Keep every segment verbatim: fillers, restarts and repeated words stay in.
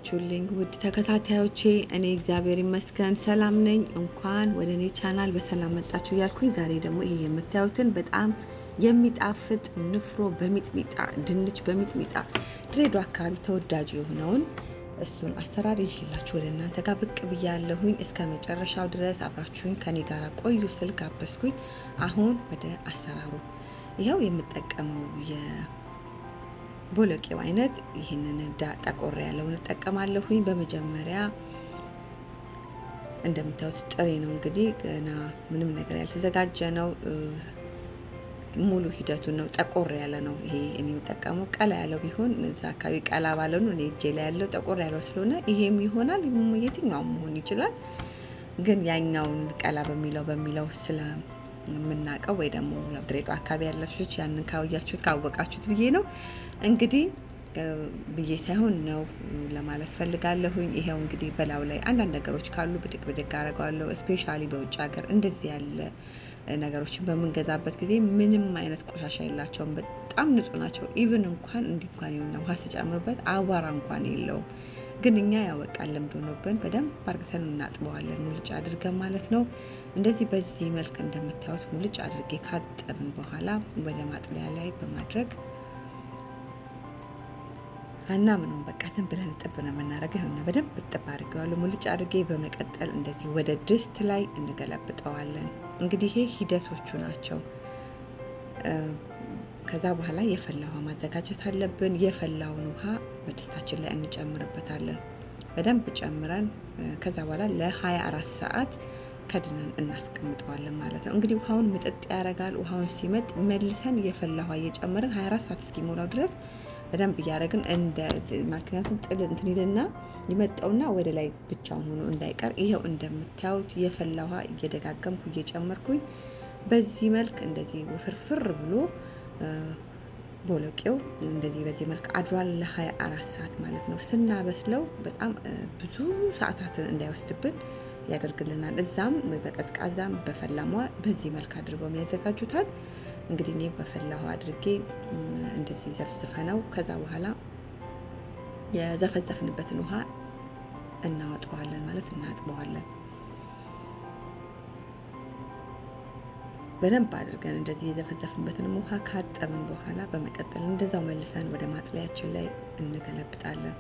ዋላችሁልኝ ውድ ተከታታዮቼ እኔ እግዚአብሔር ይመስገን ሰላም ነኝ እንኳን ወደ እኔ ቻናል በሰላም መጣችሁ ያልኩኝ ዛሬ ደግሞ ይሄ የምታዩትን በጣም የሚጣፍጥ ንፍሮ በሚጥሚጣ ድንች በሚጥሚጣ ድሬዳዋ አካባቢ ተወዳጅ የሆነውን እሱን አሰራር ይዤላችሁ ወደ እናንተ ጋር ብቅ ብያለሁኝ እስከ መጨረሻው ድረስ አብራችሁኝ ከኔ ጋር ቆዩ ስል ጋበዝኩኝ አሁን ወደ አሰራሩ ይሄው የምጠቀመው የ ቦለቄው አይነት ይሄንን ዳ ጠቆር ያለውን ተጠቀማለሁኝ በመጀመሪያ እንደምታዩት ጥሬ ነው እንግዲህ ገና ምንም ነገር ያልተዘጋጀ ነው ሙሉ ሂደቱ ነው ጠቆር ያለ ነው ይሄ እኔ የምጠቀመው ቀላ ያለው ቢሆን እዛ አካባቢ ቀላ ባለው ነው እኔ እጄ ላይ ያለው ጠቆር ያለው ስለሆነ ይሄም ይሆናል የትኛውም መሆን ይችላል ግን ያኛውን ቀላ በሚለው በሚለው ስለ ምናቀው ወይ ደግሞ ያው ድሬዳዋ አካባቢ ያላችሁ ያንን ካወያችሁት ካወቃችሁት ብዬ ነው እንግዲህ ብዬ ሳይሆን ነው ለማለት ፈልጋለሁኝ ይሄው እንግዲህ በላው ላይ አንድ አንድ ነገሮች ካሉ ብድቅ ብድቅ አረጋለሁ ስፔሻሊ በውጭ ሀገር እንደዚህ ያለ ነገሮችን በመንገዛበት ጊዜ ምንም አይነት ቆሻሻ የላቸውም በጣም ንጹህ ናቸው ኢቭን እንኳን እንዲኳን ነው ውሃ ሲጨምርበት አዋራ እንኳን የለውም ግን እኛ ያወቃል ለምዶኖብን በደንብ አርግተን እናጥበዋለን ሙልጭ አድርገን ማለት ነው እንደዚህ በዚህ መልክ እንደምታዩት ሙልጭ አድርጌ ካጠብን በኋላ ወደ ማጥለያ ላይ በማድረግ አና ምንም በቃ ዝም ብለን ጥብና መናረገው እና በደንብ ጥብ አድርገዋለሁ ሙልጭ አድርጌ በመቀጠል እንደዚህ ወደ ድስት ላይ እንገለብጠዋለን እንግዲህ ይሄ ሂደቶቹ ናቸው ከዛ በኋላ የፈላው ውሃ ማዘጋጀት አለብን የፈላውን ውሃ በድስታችን ላይ እንጨምርበታለን በደንብ ጨምረን ከዛ በኋላ ለ24 ሰዓት ከድነን እናስቀምጠዋለን ማለት ነው እንግዲህ ውሃውን ምጥጥ ያረጋል ውሃውን ሲመጥ መልሰን የፈላው ውሃ እየጨመርን ሃያ አራት ሰዓት እስኪሞላው ድረስ በደንብ ያረግን እንደ ምክንያቱም ጥል እንትን ይልና ይመጣውና ወደ ላይ ብቻውን ሆኖ እንዳይቀር ይሄው እንደምታዩት የፈላው ውሃ እየደጋገምኩ እየጨመርኩኝ በዚህ መልክ እንደዚህ ወፍርፍር ብሎ ቦለቄው እንደዚህ በዚህ መልክ አድሯል ለ24 ሰዓት ማለት ነው ስናበስለው በጣም ብዙ ሰዓታት እንዳይወስድብን ያደርግልናል እዛም በቀዝቃዛም በፈላሟ በዚህ መልክ አድርገው የሚያዘጋጁታል እንግዲህ እኔ በፈላው አድርጌ እንደዚህ ዘፍዝፈነው ከዛ በኋላ የዘፈዘፍንበትን ውሃ እናወጣዋለን ማለት እናጥበዋለን በደንብ አድርገን እንደዚህ የዘፈዘፍንበትን ውሃ ካጠብን በኋላ በመቀጠል እንደዛው መልሰን ወደ ማጥለያችን ላይ እንገለብጣለን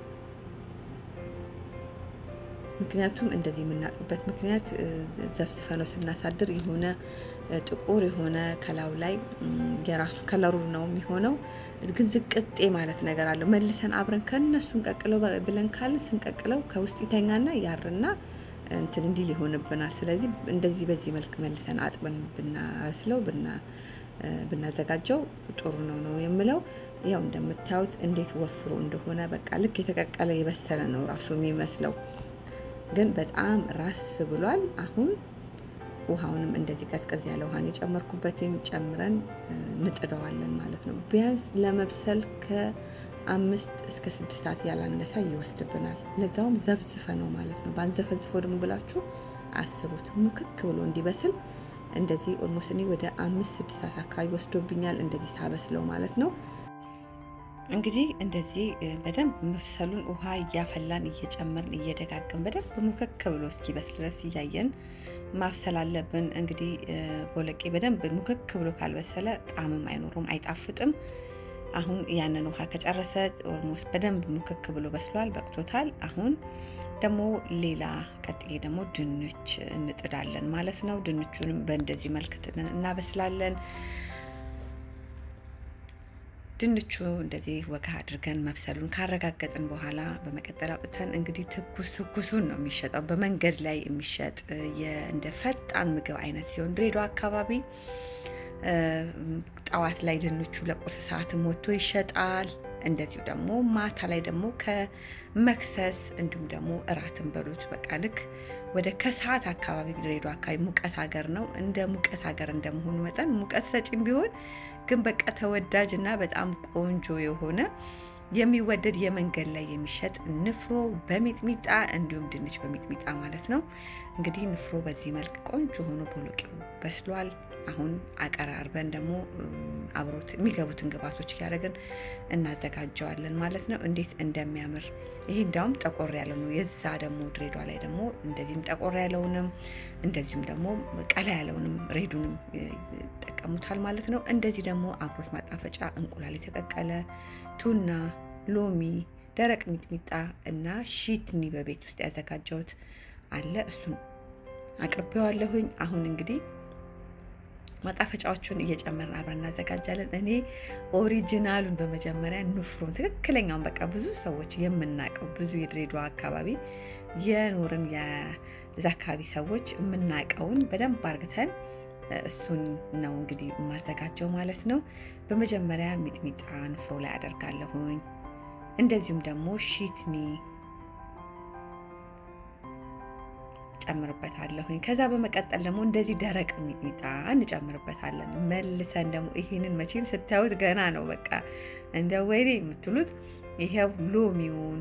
ምክንያቱም እንደዚህ የምናጥብበት ምክንያት ዘፍዝፈነው ስናሳድር የሆነ ጥቁር የሆነ ከላው ላይ የራሱ ከለሩ ነው የሚሆነው ግን ዝቅጤ ማለት ነገር አለ መልሰን አብረን ከነሱን ቀቅለው ብለን ካልን ስንቀቅለው ከውስጥ ይተኛና ያርና እንትን እንዲ ሊሆንብናል ስለዚህ እንደዚህ በዚህ መልክ መልሰን አጥበን ብናስለው ብና ብናዘጋጀው ጥሩ ነው ነው የምለው ያው እንደምታዩት እንዴት ወፍሮ እንደሆነ በቃ ልክ የተቀቀለ የበሰለ ነው ራሱ የሚመስለው ግን በጣም ራስ ብሏል አሁን ውሃውንም እንደዚህ ቀዝቀዝ ያለ ውሃን የጨመርኩበትን ጨምረን ንጥደዋለን ማለት ነው ቢያንስ ለመብሰል ከአምስት እስከ ስድስት ሰዓት ያላነሰ ይወስድብናል ለዛውም ዘፍዝፈነው ማለት ነው ባንዘፈዝፈው ደግሞ ብላችሁ አስቡት ሙክክ ብሎ እንዲበስል እንደዚህ ኦልሞስት እኔ ወደ አምስት ስድስት ሰዓት አካባቢ ወስዶብኛል እንደዚህ ሳበስለው ማለት ነው እንግዲህ እንደዚህ በደንብ መብሰሉን ውሃ ያፈላን እየጨመርን እየደጋገም በደንብ ሙክክ ብሎ እስኪበስል ድረስ ያያየን ማብሰል አለብን እንግዲህ ቦለቄ በደንብ ሙክክ ብሎ ካልበሰለ ጣዕምም አይኖርም አይጣፍጥም አሁን ያንን ውሃ ከጨረሰ ኦልሞስት በደንብ ሙክክ ብሎ በስሏል በቅቶታል አሁን ደግሞ ሌላ ቀጥዬ ደግሞ ድንች እንጥዳለን ማለት ነው ድንቹንም በእንደዚህ መልክ እናበስላለን ድንቹ እንደዚህ ወጋ አድርገን መብሰሉን ካረጋገጥን በኋላ በመቀጠል አውጥተን እንግዲህ ትኩስ ትኩሱን ነው የሚሸጠው በመንገድ ላይ የሚሸጥ የእንደ ፈጣን ምግብ አይነት ሲሆን ድሬዳዋ አካባቢ ጣዋት ላይ ድንቹ ለቁርስ ሰዓት ሞቶ ይሸጣል እንደዚሁ ደግሞ ማታ ላይ ደግሞ ከመክሰስ እንዲሁም ደግሞ እራትን በሉት በቃ ልክ ወደ ከሰዓት አካባቢ ድሬዳዋ አካባቢ ሙቀት ሀገር ነው እንደ ሙቀት ሀገር እንደመሆኑ መጠን ሙቀት ሰጪም ቢሆን ግን በቃ ተወዳጅና በጣም ቆንጆ የሆነ የሚወደድ የመንገድ ላይ የሚሸጥ ንፍሮ በሚጥሚጣ እንዲሁም ድንች በሚጥሚጣ ማለት ነው እንግዲህ ንፍሮ በዚህ መልክ ቆንጆ ሆኖ ቦለቄው በስሏል አሁን አቀራርበን ደግሞ አብሮት የሚገቡትን ግብአቶች ያደረግን እናዘጋጀዋለን ማለት ነው እንዴት እንደሚያምር ይሄ እንዳውም ጠቆር ያለ ነው የዛ ደግሞ ድሬዳዋ ላይ ደግሞ እንደዚህም ጠቆር ያለውንም እንደዚህም ደግሞ ቀላ ያለውንም ሬዱንም ተጠቀሙታል ማለት ነው እንደዚህ ደግሞ አብሮት ማጣፈጫ እንቁላል የተቀቀለ ቱና ሎሚ ደረቅ ሚጥሚጣ እና ሺትኒ በቤት ውስጥ ያዘጋጀሁት አለ እሱን አቅርቤዋለሁኝ አሁን እንግዲህ ማጣፈጫዎቹን እየጨመርን አብረን እናዘጋጃለን እኔ ኦሪጂናሉን በመጀመሪያ ንፍሮን ትክክለኛውን በቃ ብዙ ሰዎች የምናቀው ብዙ የድሬዳዋ አካባቢ የኖርን የዛካቢ ሰዎች የምናቀውን በደንብ አርግተን እሱን ነው እንግዲህ ማዘጋጀው ማለት ነው በመጀመሪያ ሚጥሚጣ ንፍሮ ላይ አደርጋለሁኝ እንደዚሁም ደግሞ ሺትኒ ጨምርበታለሁኝ ከዛ በመቀጠል ደግሞ እንደዚህ ደረቅ ሚጥሚጣ እንጨምርበታለን መልሰን ደግሞ ይሄንን መቼም ስታዩት ገና ነው በቃ እንደ ወይኔ የምትሉት ይሄው ሎሚውን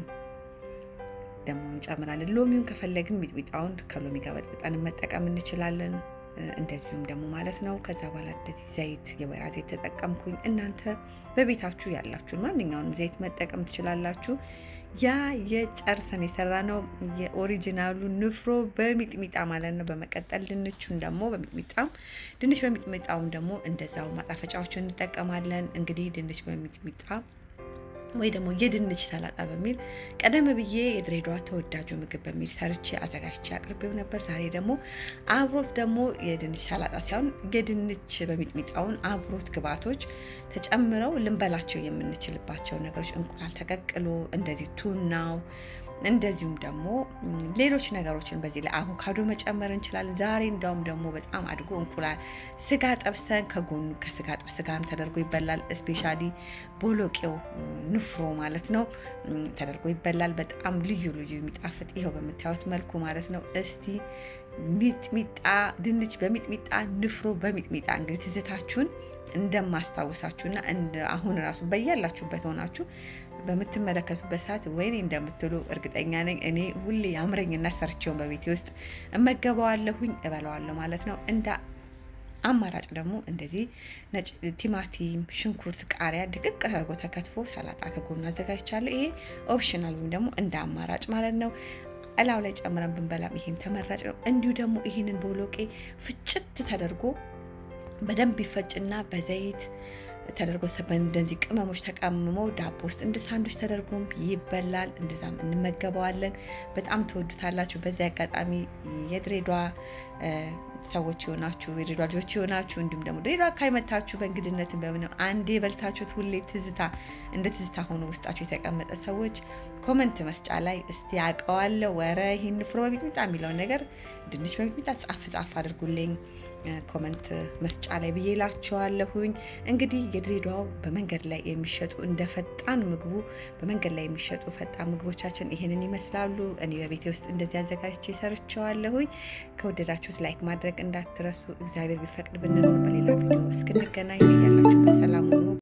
ደግሞ እንጨምራለን ሎሚውን ከፈለግን ሚጥሚጣውን ከሎሚ ጋር በጥብጠን መጠቀም እንችላለን እንደዚሁም ደግሞ ማለት ነው ከዛ በኋላ እንደዚህ ዘይት የወይራ ዘይት ተጠቀምኩኝ እናንተ በቤታችሁ ያላችሁ ማንኛውንም ዘይት መጠቀም ትችላላችሁ ያ የጨርሰን የሰራነው የኦሪጂናሉ ንፍሮ በሚጥሚጣ ማለት ነው በመቀጠል ድንቹን ደግሞ በሚጥሚጣም ድንች በሚጥሚጣውም ደግሞ እንደዛው ማጣፈጫዎችን እንጠቀማለን እንግዲህ ድንች በሚጥሚጣ ወይ ደግሞ የድንች ሰላጣ በሚል ቀደም ብዬ የድሬዳዋ ተወዳጁ ምግብ በሚል ሰርቼ አዘጋጅቼ አቅርቤው ነበር ዛሬ ደግሞ አብሮት ደግሞ የድንች ሰላጣ ሳይሆን የድንች በሚጥሚጣውን አብሮት ግብአቶች ተጨምረው ልንበላቸው የምንችልባቸው ነገሮች እንቁላል ተቀቅሎ እንደዚህ ቱናው እንደዚሁም ደግሞ ሌሎች ነገሮችን በዚህ ላይ አቮካዶ መጨመር እንችላለን ዛሬ እንዳውም ደግሞ በጣም አድጎ እንቁላል ስጋ ጠብሰን ከጎኑ ከስጋ ጥብስ ጋርም ተደርጎ ይበላል ስፔሻሊ ቦሎቄው ንፍሮ ማለት ነው ተደርጎ ይበላል በጣም ልዩ ልዩ የሚጣፍጥ ይሄው በመታወት መልኩ ማለት ነው እስቲ ሚጥሚጣ ድንች በሚጥሚጣ ንፍሮ በሚጥሚጣ እንግዲህ ትዝታችሁን እንደማስተዋወሳችሁና እንደ አሁን ራሱ በያላችሁበት ሆናችሁ በመተመለከቱበት ሰዓት ወይኔ እንደምትሉ እርግጠኛ ነኝ እኔ ሁሌ ያምረኝና ሰርቼው በቤቴ ውስጥ እመገባዋለሁኝ እበላዋለሁ ማለት ነው እንደ አማራጭ ደግሞ እንደዚህ ነጭ ቲማቲም ሽንኩርት ቃሪያ ድቅቅ አድርጎ ተከትፎ ሰላጣ ከጎኑ አዘጋጅቻለሁ ይሄ ኦፕሽናል ወይ ደግሞ እንደ አማራጭ ማለት ነው አላው ላይ ጨምረን ብንበላም ይሄን ተመራጭ ነው እንዲሁ ደግሞ ይሄንን ቦሎቄ ፍጭት ተደርጎ በደንብ ይፈጭና በዘይት ተደርጎ እንደዚህ ቅመሞች ተቀምሞ ዳቦ ውስጥ እንደ ሳንዱች ተደርጎም ይበላል እንደዛም እንመገባዋለን በጣም ተወዱታላችሁ በዛ አጋጣሚ የድሬዳዋ ሰዎች ሆናችሁ የድሬዳዋ ልጆች ሆናችሁ እንዲሁም ደግሞ ድሬዳዋ ካይመታችሁ በእንግድነት በመነው አንዴ በልታችሁት ሁሌ ትዝታ እንደ ትዝታ ሆኖ ውስጣችሁ የተቀመጠ ሰዎች ኮሜንት መስጫ ላይ እስቲ ያቀዋለው ወረ ይሄን ፍሮ በሚጥሚጣ የሚለው ነገር ድንች በሚጥሚጣ ጻፍ ጻፍ አድርጉልኝ ኮሜንት መስጫ ላይ ብዬላችኋለሁኝ እንግዲህ የድሬዳዋ በመንገድ ላይ የሚሸጡ እንደ ፈጣን ምግቡ በመንገድ ላይ የሚሸጡ ፈጣን ምግቦቻችን ይሄንን ይመስላሉ እኔ በቤቴ ውስጥ እንደዚህ አዘጋጅቼ ሰርቻለሁኝ ከወደዳችሁት ላይክ ማድረግ እንዳትረሱ እግዚአብሔር ቢፈቅድ ብንኖር በሌላ ቪዲዮ እስክንገናኝ ያላችሁ በሰላም ሁኑ